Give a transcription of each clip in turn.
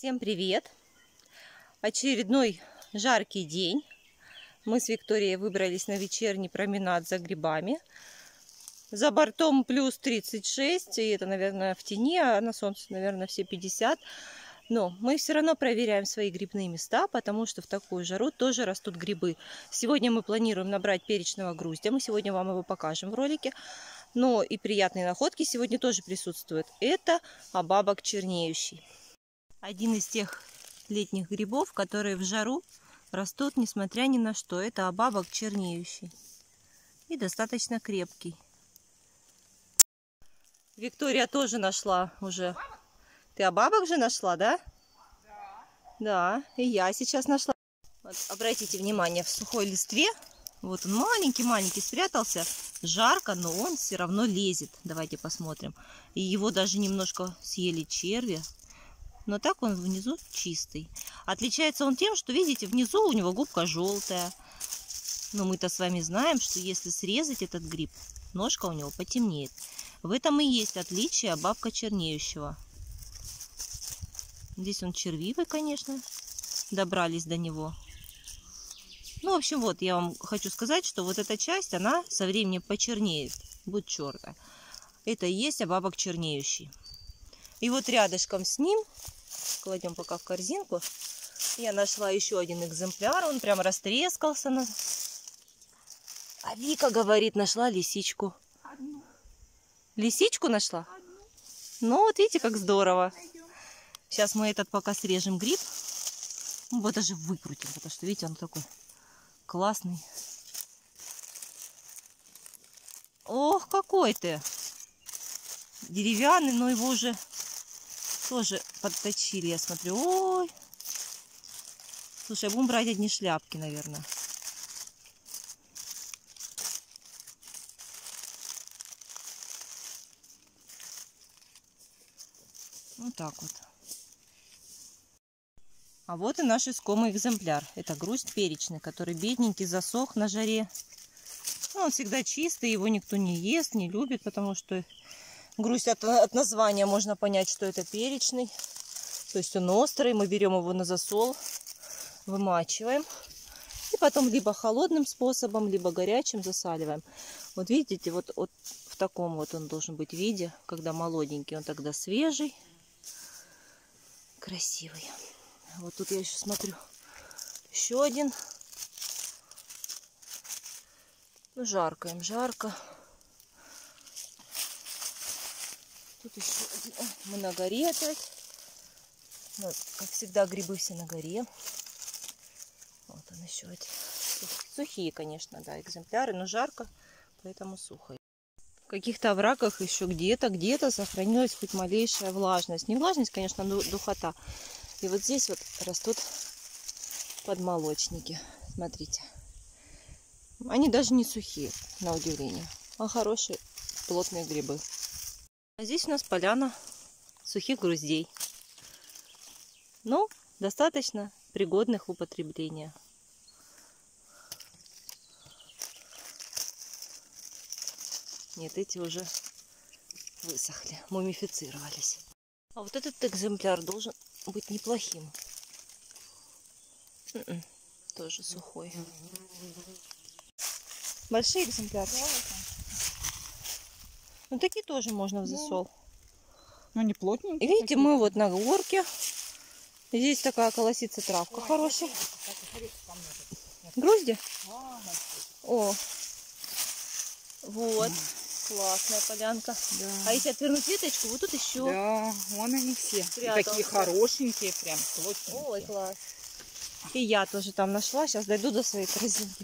Всем привет! Очередной жаркий день. Мы с Викторией выбрались на вечерний променад за грибами. За бортом плюс 36, и это, наверное, в тени, а на солнце, наверное, все 50. Но мы все равно проверяем свои грибные места, потому что в такую жару тоже растут грибы. Сегодня мы планируем набрать перечного груздя. Мы сегодня вам его покажем в ролике. Но и приятные находки сегодня тоже присутствуют. Это абабок чернеющий. Один из тех летних грибов, которые в жару растут несмотря ни на что. Это абабок чернеющий. И достаточно крепкий. Виктория тоже нашла уже. Ты абабок же нашла, да? Да. Да, и я сейчас нашла. Вот, обратите внимание, в сухой листве, вот он маленький-маленький спрятался. Жарко, но он все равно лезет. Давайте посмотрим. И его даже немножко съели черви. Но так он внизу чистый. Отличается он тем, что, видите, внизу у него губка желтая. Но мы-то с вами знаем, что если срезать этот гриб, ножка у него потемнеет. В этом и есть отличие абабка чернеющего. Здесь он червивый, конечно. Добрались до него. Ну, в общем, вот я вам хочу сказать, что вот эта часть, она со временем почернеет. Будет черная. Это и есть абабок чернеющий. И вот рядышком с ним, кладем пока в корзинку, я нашла еще один экземпляр. Он прям растрескался. А Вика говорит, нашла лисичку. Одну. Лисичку нашла? Одну. Ну, вот видите, как здорово. Пойдем. Сейчас мы этот пока срежем гриб. Ну, вот даже выкрутим, потому что, видите, он такой классный. Ох, какой ты! Деревянный, но его уже тоже подточили, я смотрю. Ой! Слушай, будем брать одни шляпки, наверное. Вот так вот. А вот и наш искомый экземпляр. Это груздь перечный, который бедненький засох на жаре. Ну, он всегда чистый, его никто не ест, не любит, потому что груздь от названия можно понять, что это перечный. То есть он острый. Мы берем его на засол, вымачиваем. И потом либо холодным способом, либо горячим засаливаем. Вот видите, вот в таком вот он должен быть виде, когда молоденький. Он тогда свежий, красивый. Вот тут я еще смотрю. Еще один. Ну, жарко им, жарко. Тут еще один. Мы на горе опять. Ну, как всегда, грибы все на горе. Вот он еще один. Сухие, конечно, да, экземпляры, но жарко, поэтому сухо. В каких-то оврагах еще где-то сохранилась хоть малейшая влажность. Не влажность, конечно, но духота. И вот здесь вот растут подмолочники. Смотрите. Они даже не сухие, на удивление, а хорошие плотные грибы. А здесь у нас поляна сухих груздей. Но достаточно пригодных в употребление. Нет, эти уже высохли, мумифицировались. А вот этот экземпляр должен быть неплохим. Тоже сухой. Большие экземпляры. Ну, такие тоже можно в засол. Ну, не плотненькие. Видите, такие. мы вот на горке. Здесь такая колосится травка хорошая. Грузди? О, вот. Классная полянка. Да. А если отвернуть веточку, вот тут еще. Да, вон они все. Спрятался. Такие хорошенькие, прям плотненькие. Ой, класс. И я тоже там нашла. Сейчас дойду до своей корзинки.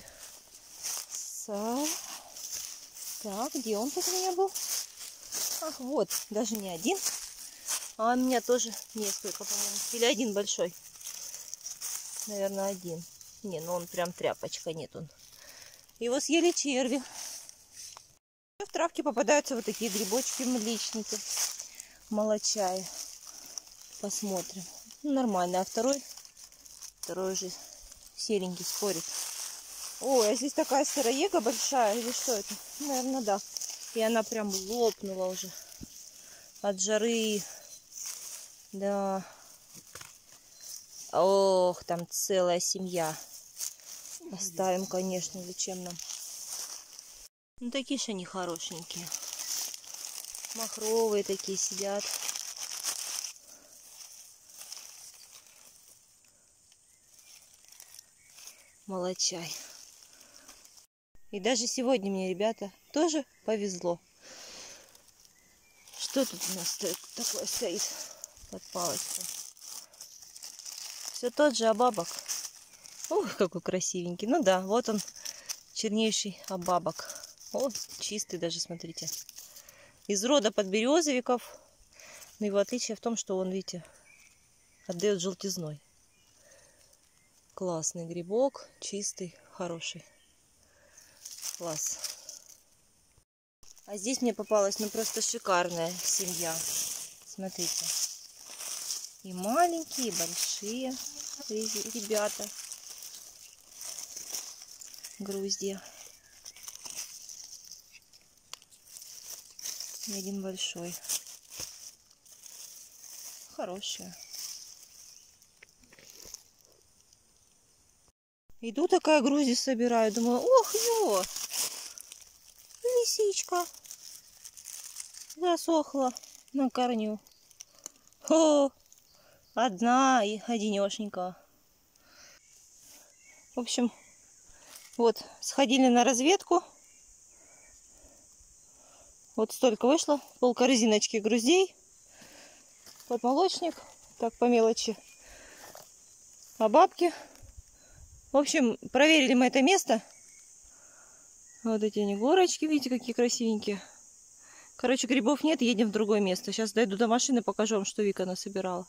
Так, где он тут у меня был? Ах, вот, даже не один. А у меня тоже несколько, по-моему. Или один большой. Наверное, один. Не, ну он прям тряпочка, нет он. Его съели черви. В травке попадаются вот такие грибочки-млечники. Молочаи. Посмотрим. Ну, нормально. А второй уже серенький спорит. Ой, а здесь такая сыроега большая. Или что это? Наверное, да. И она прям лопнула уже от жары. Да. Ох, там целая семья. Оставим, конечно, зачем нам. Ну, такие же они хорошенькие. Махровые такие сидят. Молодчай. И даже сегодня мне, ребята, тоже повезло. Что тут у нас такое стоит под палочкой? Все тот же обабок. Ух, какой красивенький. Ну да, вот он, чернейший обабок. О, чистый даже, смотрите. Из рода подберезовиков. Но его отличие в том, что он, видите, отдает желтизной. Классный грибок, чистый, хороший. Класс. А здесь мне попалась, ну, просто шикарная семья. Смотрите. И маленькие, и большие ребята. Груздья. И один большой. Хорошие. Иду, такая груздь собираю. Думаю, ох, ё! Лисичка засохла на корню. О, одна и одинешенька. В общем, вот, сходили на разведку. Вот столько вышло. Полкорзиночки груздей. Подмолочник. Так, по мелочи. А бабки. В общем, проверили мы это место. Вот эти они горочки, видите, какие красивенькие. Короче, грибов нет, едем в другое место. Сейчас дойду до машины, покажу вам, что Вика насобирала.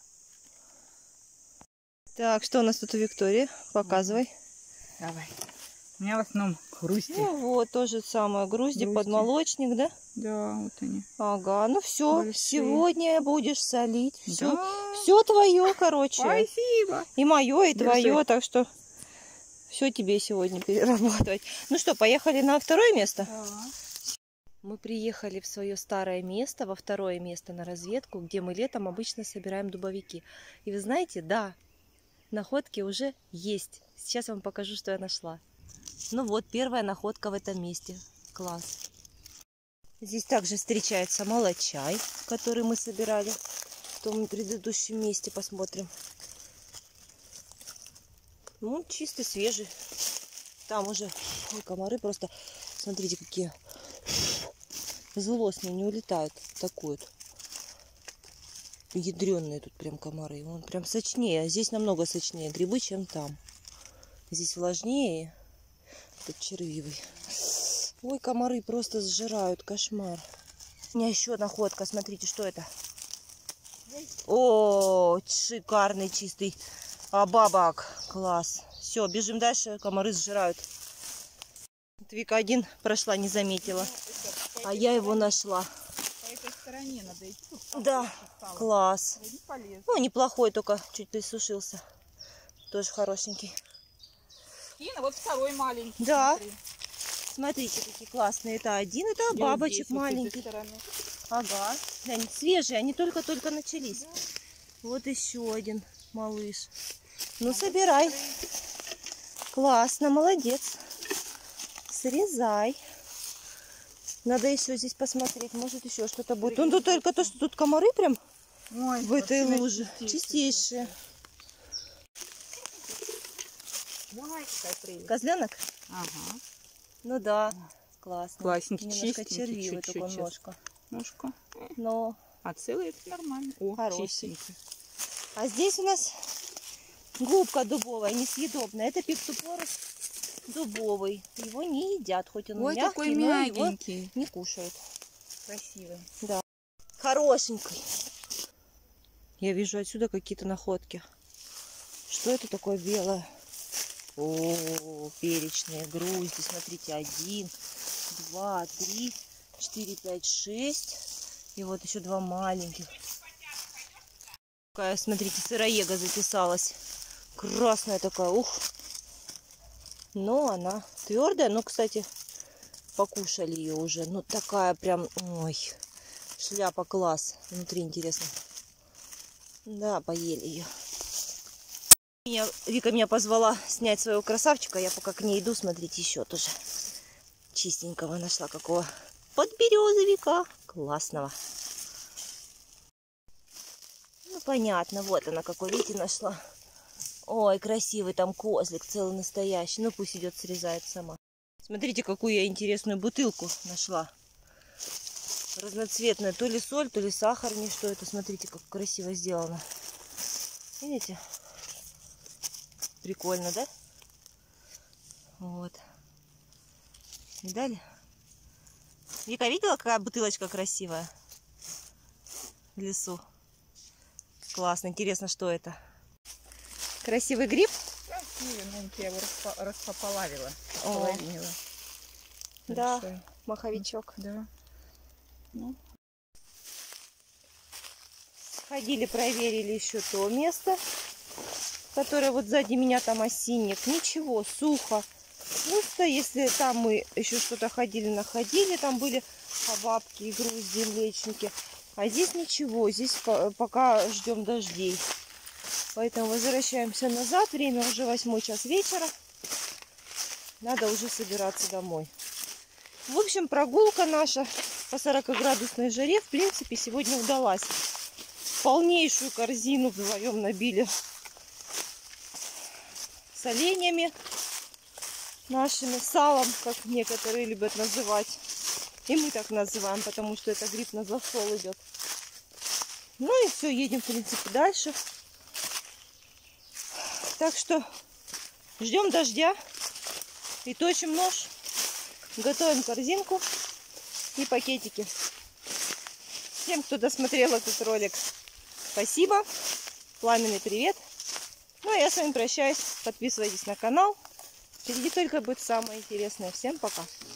Так, что у нас тут у Виктории? Показывай. Давай. У меня в основном грузди. Ну вот, то же самое. Грузди, подмолочник, да? Да, вот они. Ага, ну все. Большие. Сегодня будешь солить. Все, Да. все твое, короче. Спасибо. И мое, и Держи. твое, так что все тебе сегодня перерабатывать. Ну что, поехали на второе место? Да. Мы приехали в свое старое место, во второе место на разведку, где мы летом обычно собираем дубовики. И вы знаете, да, находки уже есть. Сейчас вам покажу, что я нашла. Ну вот, первая находка в этом месте. Класс. Здесь также встречается молочай, который мы собирали в том предыдущем месте. Посмотрим. Ну, чисто свежий. Там уже ой, комары просто, смотрите, какие злостные, не улетают. Такой вот. Ядреные тут прям комары. Он прям сочнее. А здесь намного сочнее грибы, чем там. Здесь влажнее. Тут червивый. Ой, комары просто сжирают. Кошмар. У меня еще находка. Смотрите, что это. О, шикарный чистый обабок. Класс. Все, бежим дальше. Комары сжирают. Вика один прошла, не заметила. А я его нашла. По этой стороне надо идти. Да, класс. Полезно. Ну, неплохой, только чуть присушился. Тоже хорошенький. И вот второй маленький. Да. Смотри. Смотрите, какие классные. Это один, это Я бабочек здесь, вот с этой маленький. стороны. Ага. Глянь, свежие, они только-только начались. Да. Вот еще один малыш. Ну, собирай. Классно, молодец. Срезай. Надо еще здесь посмотреть, может еще что-то будет. Ну, тут только то, что тут комары прям. Ой, в этой луже. Чистейшие. Козленок? Ага. Ну да, классно. Классненький, Немножко чистенький, червивый чуть-чуть только сейчас. ножка. Ножка. Но А целый это нормально. О, хороший. чистенький. А здесь у нас губка дубовая, несъедобная. Это пиктопорус дубовый. Его не едят, хоть он ой, мягкий, такой но мягенький. его не кушают. Красивый. Да. Хорошенький. Я вижу отсюда какие-то находки. Что это такое белое? О, перечные грузди. Смотрите, 1, 2, 3, 4, 5, 6. И вот еще 2 маленьких. Такая, смотрите, сыроега записалась. Красная такая, ух. Но она твердая. Но, кстати, покушали ее уже. Ну, такая прям, ой, шляпа класс. Внутри интересно. Да, поели ее. Вика меня позвала снять своего красавчика. Я пока к ней иду, смотрите, еще тоже чистенького нашла какого. Подберезовика. Классного. Ну, понятно. Вот она какой, видите, нашла. Ой, красивый там козлик, целый настоящий. Ну, пусть идет, срезает сама. Смотрите, какую я интересную бутылку нашла. Разноцветная. То ли соль, то ли сахар. Не что это. Смотрите, как красиво сделано. Видите? Прикольно, да? Вот. Видали? Вика, видела, какая бутылочка красивая? В лесу. Классно. Интересно, что это? Красивый гриб? Красивый, ну я его распополавила. О. Половинила. Да, Большой. маховичок. Да. Ну. Ходили, проверили еще то место, которое вот сзади меня, там осинник. Ничего, сухо. Пусто. Если там мы еще что-то ходили, находили, там были бабки и грузди, млечники. А здесь ничего. Здесь пока ждем дождей. Поэтому возвращаемся назад. Время уже 8 час вечера. Надо уже собираться домой. В общем, прогулка наша по 40-градусной жаре, в принципе, сегодня удалась. Полнейшую корзину вдвоем набили с оленями нашими, салом, как некоторые любят называть. И мы так называем, потому что это гриб на засол идет. Ну и все, едем, в принципе, дальше. Так что ждем дождя и точим нож, готовим корзинку и пакетики. Всем, кто досмотрел этот ролик, спасибо, пламенный привет. Ну а я с вами прощаюсь, подписывайтесь на канал, впереди только будет самое интересное. Всем пока!